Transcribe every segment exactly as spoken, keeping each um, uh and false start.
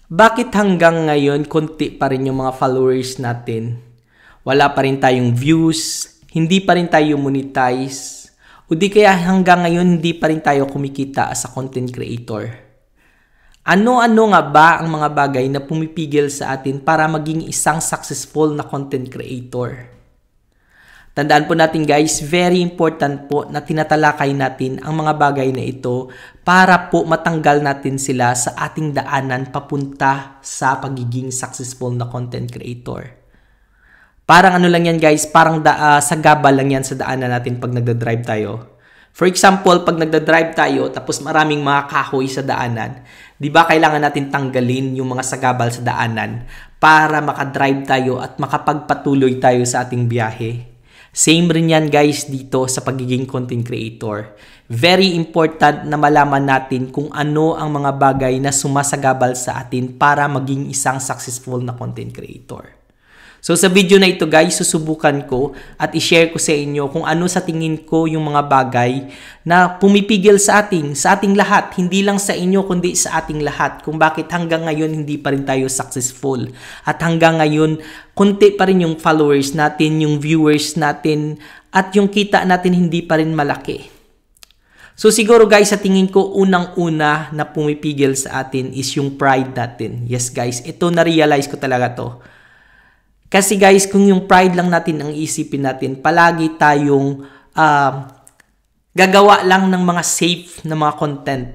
Bakit hanggang ngayon konti pa rin yung mga followers natin? Wala pa rin tayong views, hindi pa rin tayo monetize, o di kaya hanggang ngayon hindi pa rin tayo kumikita as a content creator? Ano-ano nga ba ang mga bagay na pumipigil sa atin para maging isang successful na content creator? Tandaan po natin guys, very important po na tinatalakay natin ang mga bagay na ito para po matanggal natin sila sa ating daanan papunta sa pagiging successful na content creator. Parang ano lang yan guys, parang da, uh, sagabal lang yan sa daanan natin pag nagdadrive tayo. For example, pag nagdadrive tayo tapos maraming mga kahoy sa daanan, di ba kailangan natin tanggalin yung mga sagabal sa daanan para makadrive tayo at makapagpatuloy tayo sa ating biyahe? Same rin yan guys dito sa pagiging content creator. Very important na malaman natin kung ano ang mga bagay na sumasagabal sa atin para maging isang successful na content creator. So sa video na ito guys, susubukan ko at i-share ko sa inyo kung ano sa tingin ko yung mga bagay na pumipigil sa ating, sa ating lahat. Hindi lang sa inyo kundi sa ating lahat. Kung bakit hanggang ngayon hindi pa rin tayo successful. At hanggang ngayon, konti pa rin yung followers natin, yung viewers natin, at yung kita natin hindi pa rin malaki. So siguro guys, sa tingin ko unang-una na pumipigil sa atin is yung pride natin. Yes guys, ito na-realize ko talaga to. Kasi guys, kung yung pride lang natin ang isipin natin, palagi tayong uh, gagawa lang ng mga safe na mga content.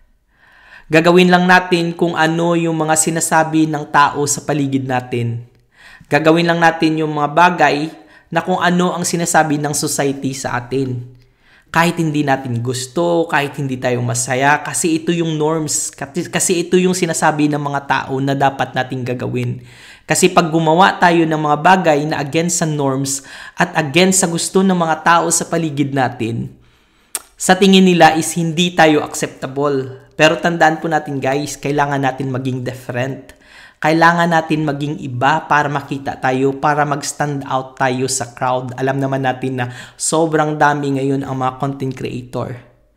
Gagawin lang natin kung ano yung mga sinasabi ng tao sa paligid natin. Gagawin lang natin yung mga bagay na kung ano ang sinasabi ng society sa atin. Kahit hindi natin gusto, kahit hindi tayo masaya, kasi ito yung norms, kasi ito yung sinasabi ng mga tao na dapat nating gagawin. Kasi pag gumawa tayo ng mga bagay na against sa norms at against sa gusto ng mga tao sa paligid natin, sa tingin nila is hindi tayo acceptable. Pero tandaan po natin guys, kailangan natin maging different. Kailangan natin maging iba para makita tayo, para mag-stand out tayo sa crowd. Alam naman natin na sobrang dami ngayon ang mga content creator.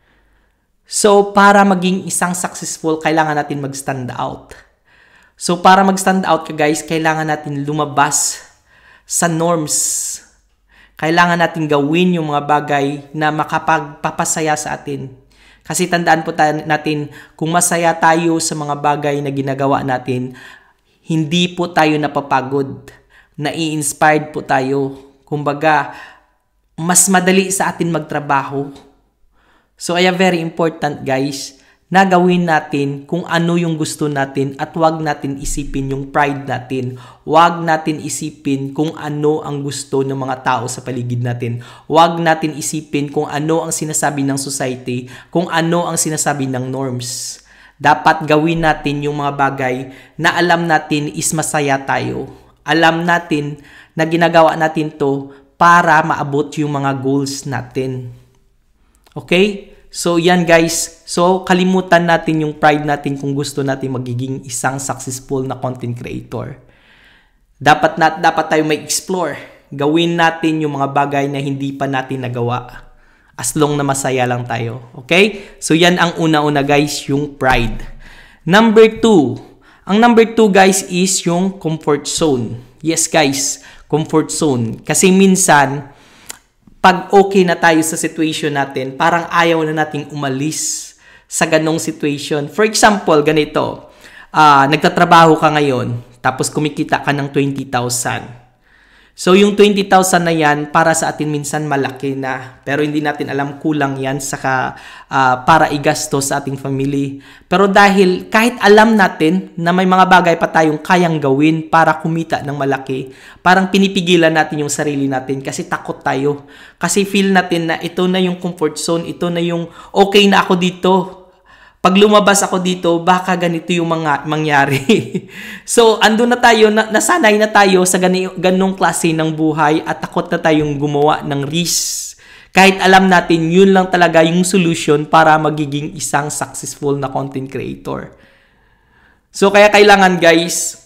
So, para maging isang successful, kailangan natin mag-stand out. So, para mag-stand out ka guys, kailangan natin lumabas sa norms. Kailangan natin gawin yung mga bagay na makapagpapasaya sa atin. Kasi tandaan po natin, kung masaya tayo sa mga bagay na ginagawa natin, hindi po tayo napapagod. Nai-inspired po tayo. Kumbaga, mas madali sa atin magtrabaho. So, kaya very important guys, na gawin natin kung ano yung gusto natin at wag natin isipin yung pride natin. Wag natin isipin kung ano ang gusto ng mga tao sa paligid natin. Wag natin isipin kung ano ang sinasabi ng society, kung ano ang sinasabi ng norms. Dapat gawin natin yung mga bagay na alam natin is masaya tayo. Alam natin na ginagawa natin to para maabot yung mga goals natin. Okay? So, yan guys. So, kalimutan natin yung pride natin kung gusto natin magiging isang successful na content creator. Dapat, na, dapat tayo may explore. Gawin natin yung mga bagay na hindi pa natin nagawa. As long na masaya lang tayo. Okay? So, yan ang una-una guys, yung pride. Number two. Ang number two guys is yung comfort zone. Yes guys, comfort zone. Kasi minsan, pag okay na tayo sa situation natin, parang ayaw na nating umalis sa ganong situation. For example, ganito, uh, nagtatrabaho ka ngayon, tapos kumikita ka ng twenty thousand. So, yung twenty thousand na yan, para sa atin minsan malaki na. Pero hindi natin alam, kulang yan saka, uh, para igasto sa ating family. Pero dahil kahit alam natin na may mga bagay pa tayong kayang gawin para kumita ng malaki, parang pinipigilan natin yung sarili natin kasi takot tayo. Kasi feel natin na ito na yung comfort zone, ito na yung okay na ako dito. Pag lumabas ako dito, baka ganito yung mga mangyari. So, andun na tayo, na, nasanay na tayo sa gani, ganong klase ng buhay at takot na tayong gumawa ng risk. Kahit alam natin, yun lang talaga yung solution para magiging isang successful na content creator. So, kaya kailangan guys,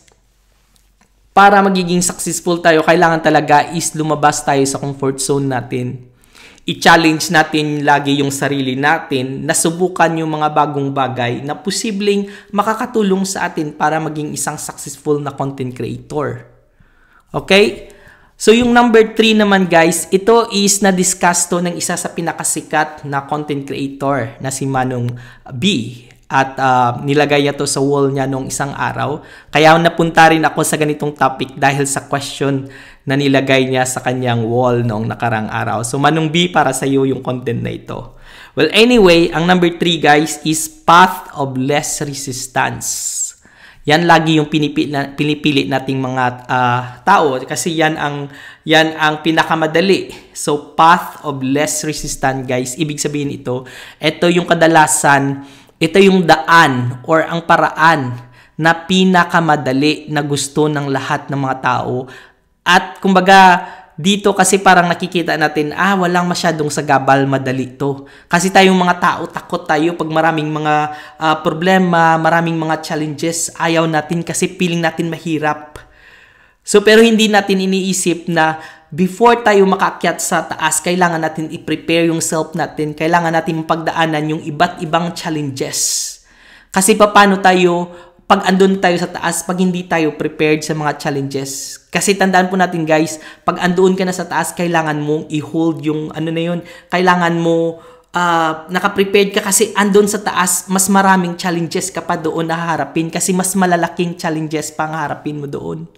para magiging successful tayo, kailangan talaga is lumabas tayo sa comfort zone natin. i-challenge natin lagi yung sarili natin na subukan yung mga bagong bagay na posibleng makakatulong sa atin para maging isang successful na content creator. Okay? So yung number three naman guys, ito is na-discuss to ng isa sa pinakasikat na content creator na si Manong B. At uh, nilagay niya to sa wall niya nung isang araw. Kaya napunta rin ako sa ganitong topic dahil sa question na nilagay niya sa kanyang wall noong nakarang araw. So Manong B, para sa iyo yung content na ito. Well, anyway, ang number three guys is path of less resistance. Yan lagi yung pinipili, pinipili nating mga uh, tao kasi yan ang yan ang pinakamadali. So path of less resistance guys, ibig sabihin ito, ito yung kadalasan, ito yung daan or ang paraan na pinakamadali na gusto ng lahat ng mga tao. At kumbaga dito kasi parang nakikita natin, ah walang masyadong sagabal, madali to. Kasi tayong mga tao, takot tayo pag maraming mga uh, problema, maraming mga challenges, ayaw natin kasi feeling natin mahirap. So pero hindi natin iniisip na before tayo makaakyat sa taas, kailangan natin i-prepare yung self natin, kailangan natin pagdaanan yung iba't ibang challenges. Kasi paano tayo pag andun tayo sa taas, pag hindi tayo prepared sa mga challenges. Kasi tandaan po natin guys, pag andoon ka na sa taas, kailangan mong i-hold yung ano na yun, kailangan mo uh, naka-prepared ka kasi andun sa taas, mas maraming challenges ka pa doon na haharapin kasi mas malalaking challenges pa ang haharapin mo doon.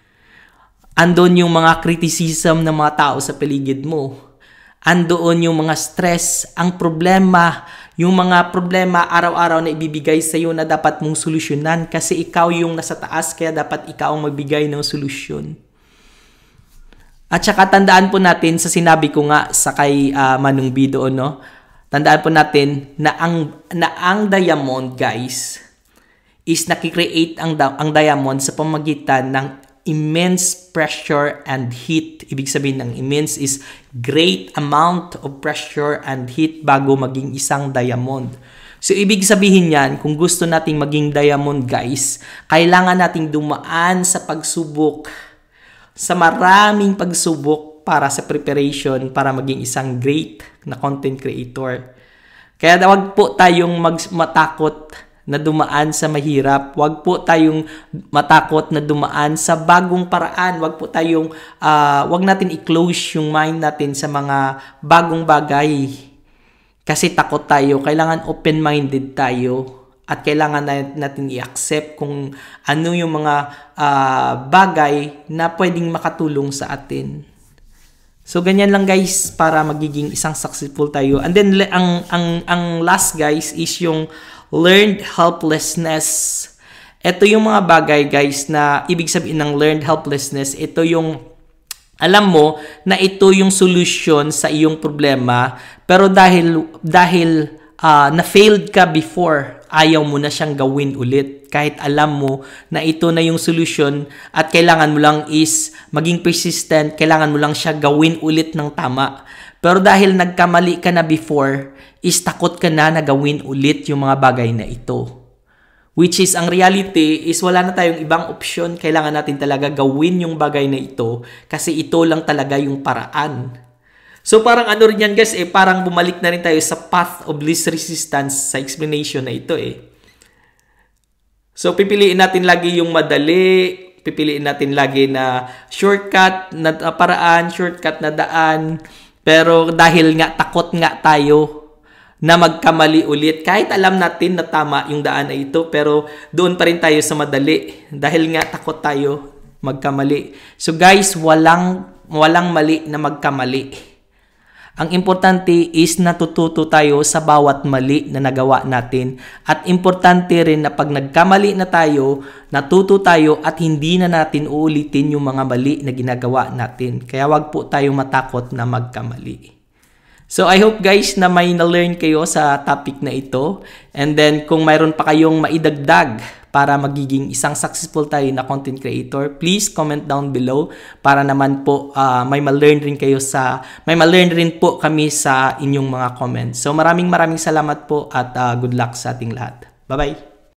Andun yung mga criticism ng mga tao sa paligid mo. Andoon yung mga stress, ang problema, yung mga problema araw-araw na ibibigay sa iyo na dapat mong solusyonan kasi ikaw yung nasa taas kaya dapat ikaw ang magbigay ng solusyon. At saka tandaan po natin sa sinabi ko nga sa kay uh, Manong B doon, no? Tandaan po natin na ang, na ang diamond guys is nakikreate ang, ang diamond sa pamagitan ng immense pressure and heat. Ibig sabihin ng immense is great amount of pressure and heat bago maging isang diamond. So, ibig sabihin yan, kung gusto nating maging diamond guys, kailangan nating dumaan sa pagsubok, sa maraming pagsubok para sa preparation para maging isang great na content creator. Kaya wag po tayong mag matakot na dumaan sa mahirap. Huwag po tayong matakot na dumaan sa bagong paraan. Huwag po tayong, uh, huwag natin i-close yung mind natin sa mga bagong bagay. Kasi takot tayo. Kailangan open-minded tayo. At kailangan natin i-accept kung ano yung mga uh, bagay na pwedeng makatulong sa atin. So, ganyan lang guys para magiging isang successful tayo. And then, ang, ang, ang last guys is yung learned helplessness. Ito yung mga bagay guys na ibig sabihin ng learned helplessness. Ito yung alam mo na ito yung solution sa iyong problema pero dahil dahil uh, na-failed ka before, ayaw mo na siyang gawin ulit. Kahit alam mo na ito na yung solution at kailangan mo lang is maging persistent, kailangan mo lang siya gawin ulit ng tama. Pero dahil nagkamali ka na before, is takot ka na na gawin ulit yung mga bagay na ito. Which is, ang reality is wala na tayong ibang option. Kailangan natin talaga gawin yung bagay na ito kasi ito lang talaga yung paraan. So parang ano rin yan guys, eh, parang bumalik na rin tayo sa path of least resistance sa explanation na ito eh. So pipiliin natin lagi yung madali, pipiliin natin lagi na shortcut na paraan, shortcut na daan. Pero dahil nga takot nga tayo na magkamali ulit, kahit alam natin na tama yung daan na ito, pero doon pa rin tayo sa madali. Dahil nga takot tayo magkamali. So guys, walang, walang mali na magkamali. Ang importante is natututo tayo sa bawat mali na nagawa natin. At importante rin na pag nagkamali na tayo, natuto tayo at hindi na natin uulitin yung mga mali na ginagawa natin. Kaya wag po tayo matakot na magkamali. So I hope guys na may na-learn kayo sa topic na ito. And then kung mayroon pa kayong maidagdag para magiging isang successful tayo na content creator, please comment down below para naman po uh, may ma-learn rin kayo sa, may ma-learn rin po kami sa inyong mga comments. So maraming maraming salamat po at uh, good luck sa ating lahat. Bye-bye!